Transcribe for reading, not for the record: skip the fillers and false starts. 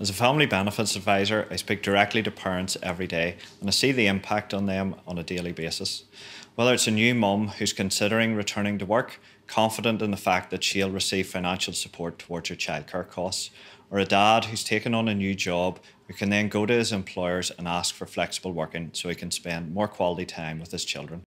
As a family benefits advisor, I speak directly to parents every day and I see the impact on them on a daily basis. Whether it's a new mum who's considering returning to work, confident in the fact that she'll receive financial support towards her childcare costs, or a dad who's taken on a new job who can then go to his employers and ask for flexible working so he can spend more quality time with his children.